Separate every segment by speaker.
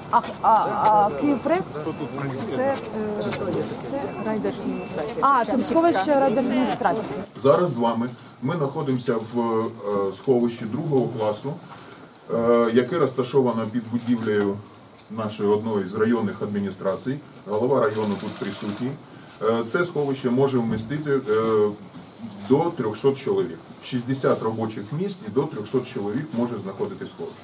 Speaker 1: А Київпрем? Це райдержадміністрація. Це сховище райдержадміністрації.
Speaker 2: Зараз з вами ми знаходимося в сховищі другого класу, яке розташовано під будівлею нашої одної з районних адміністрацій. Голова району тут присутній. Це сховище може вмістити до 300 чоловік. 60 робочих місць і до 300 чоловік може знаходитись сховище.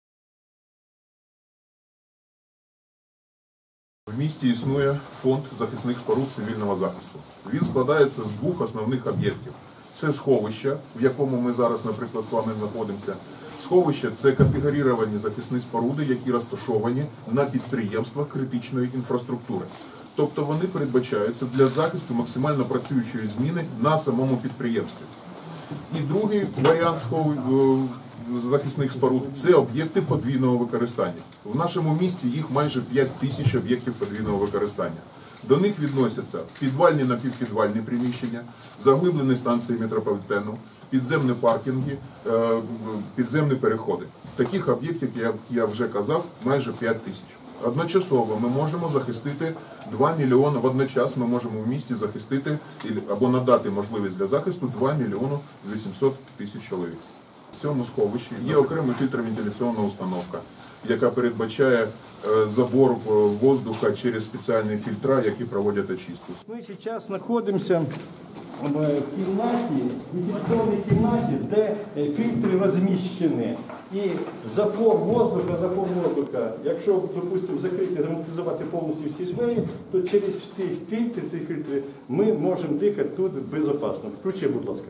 Speaker 2: В місті існує фонд захисних споруд цивільного захисту. Він складається з двох основних об'єктів. Це сховище, в якому ми зараз, наприклад, з вами знаходимося. Сховище – це категорійовані захисні споруди, які розташовані на підприємствах критичної інфраструктури. Тобто вони передбачаються для захисту максимально працюючої зміни на самому підприємстві. І другий варіант захисних споруд – це об'єкти подвійного використання. В нашому місті їх майже 5 тисяч об'єктів подвійного використання. До них відносяться підвальні напівпідвальні приміщення, заглиблені станції метрополітену, підземні паркінги, підземні переходи. Таких об'єктів, як я вже казав, майже 5 тисяч. Одночасово ми можемо захистити 2 мільйони, водночас ми можемо в місті захистити або надати можливість для захисту 2 мільйони 800 тисяч чоловік. В цьому сховищі є окрема фільтровентиляційна установка, яка передбачає забор воздуха через спеціальні фільтра, які проводять очистку.
Speaker 3: Ми зараз знаходимося в кімнаті, вентиляційній кімнаті, де фільтри розміщені. І запор воздуха, якщо, допустимо, закрити, герметизувати повністю всі двері, то через ці фільтри ми можемо дихати тут безпечно. Включи, будь ласка.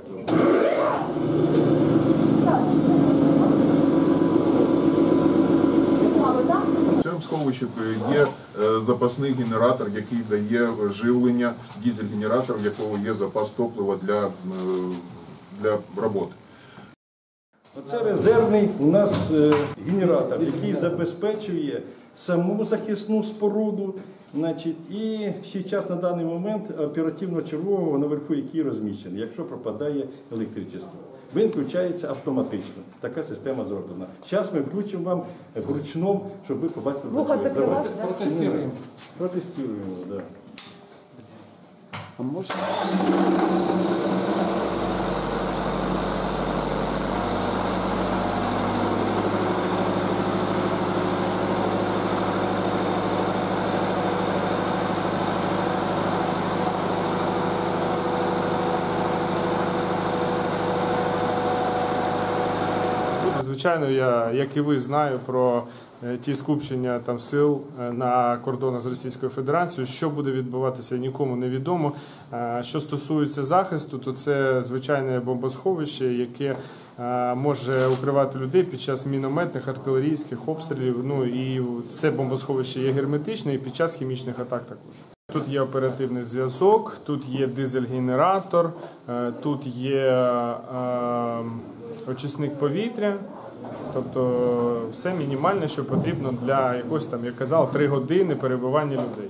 Speaker 2: В цьому сховищі є запасний генератор, який дає живлення, дизель-генератор, в якого є запас топлива для роботи.
Speaker 3: Це резервний у нас генератор, який забезпечує саму захисну споруду. І зараз на даний момент оперативно-чергового наверху, який розміщений, якщо пропадає електричество. Він включається автоматично. Така система зроблена. Зараз ми включимо вам вручну, щоб ви побачили.
Speaker 1: Вуха закривати?
Speaker 3: Протестуємо. Протестуємо, так.
Speaker 4: А можна?
Speaker 5: Звичайно, я, як і ви, знаю про ті скупчення там сил на кордонах з Російською Федерацією. Що буде відбуватися, нікому не відомо. Що стосується захисту, то це звичайне бомбосховище, яке може укривати людей під час мінометних, артилерійських обстрілів. Ну і це бомбосховище є герметичне і під час хімічних атак також. Тут є оперативний зв'язок, тут є дизель-генератор, тут є очисник повітря, тобто все мінімальне, що потрібно для якось там, як казав, 3 години перебування людей.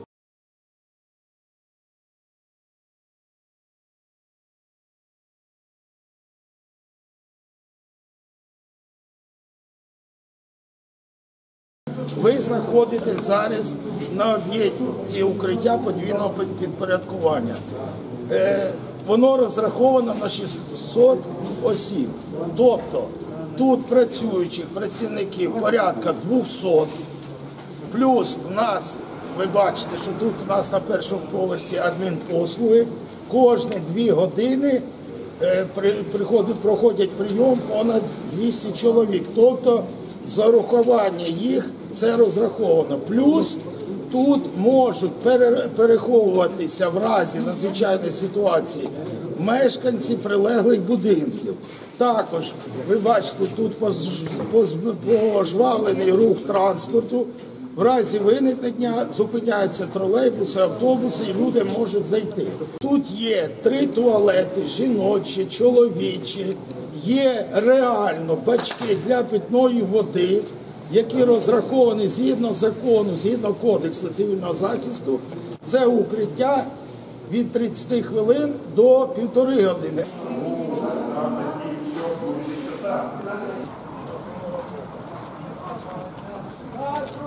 Speaker 6: Ви знаходитесь зараз на об'єкті укриття подвійного підпорядкування. Воно розраховано на 600 осіб. Тобто тут працюючих працівників порядка 200, плюс у нас, ви бачите, що тут у нас на першому поверсі адмінпослуги, кожні 2 години проходять прийом понад 200 чоловік. Тобто з урахування їх це розраховано. Плюс тут можуть переховуватися в разі надзвичайної ситуації мешканці прилеглих будинків. Також, ви бачите, тут пожвавлений рух транспорту. В разі виникнення зупиняються тролейбуси, автобуси і люди можуть зайти. Тут є 3 туалети, жіночі, чоловічі, є реально бачки для питної води, які розраховані згідно закону, згідно кодексу цивільного захисту. Це укриття від 30 хвилин до 1,5 години.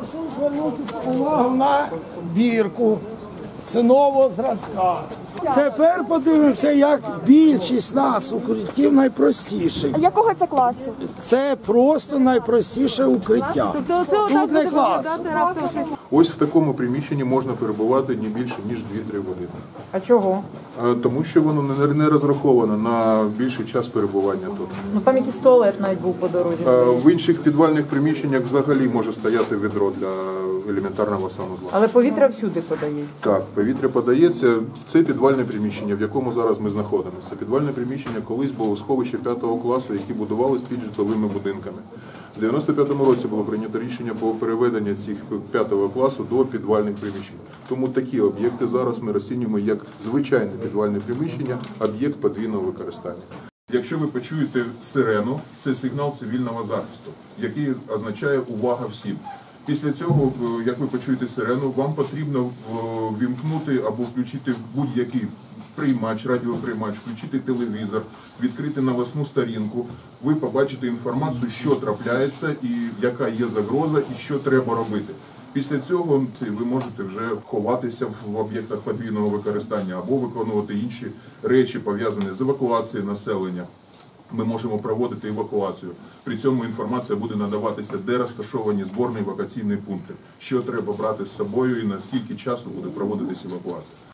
Speaker 6: Прошу звернути увагу на бірку. Це нового зразка. Тепер подивимося, як більшість нас укриттів найпростіших.
Speaker 7: А якого це класу?
Speaker 6: Це просто найпростіше укриття.
Speaker 7: Тобто оце
Speaker 6: Тут
Speaker 7: отак
Speaker 6: не
Speaker 7: буде
Speaker 6: клас.
Speaker 7: виглядати раптом щось.
Speaker 2: Ось в такому приміщенні можна перебувати не більше, ніж 2-3 години.
Speaker 1: А чого?
Speaker 2: Тому що воно не розраховано на більший час перебування тут.
Speaker 1: Ну там якийсь туалет навіть був по дорозі.
Speaker 2: В інших підвальних приміщеннях взагалі може стояти відро для елементарного санузла.
Speaker 1: Але повітря всюди подають.
Speaker 2: Так, повітря подається. Це підвальне приміщення, в якому зараз ми знаходимося. Підвальне приміщення колись було сховище 5 класу, які будувалися під житловими будинками. У 95-му році було прийнято рішення по переведенню цих 5 класу до підвальних приміщень. Тому такі об'єкти зараз ми розцінюємо як звичайне підвальне приміщення, об'єкт подвійного використання. Якщо ви почуєте сирену, це сигнал цивільного захисту, який означає «увага всім». Після цього, як ви почуєте сирену, вам потрібно вімкнути або включити будь-який приймач, радіоприймач, включити телевізор, відкрити новосну сторінку. Ви побачите інформацію, що трапляється, і яка є загроза, і що треба робити. Після цього ви можете вже ховатися в об'єктах подвійного використання або виконувати інші речі, пов'язані з евакуацією населення. Ми можемо проводити евакуацію. При цьому інформація буде надаватися, де розташовані зборні евакуаційні пункти, що треба брати з собою і на скільки часу буде проводитися евакуація.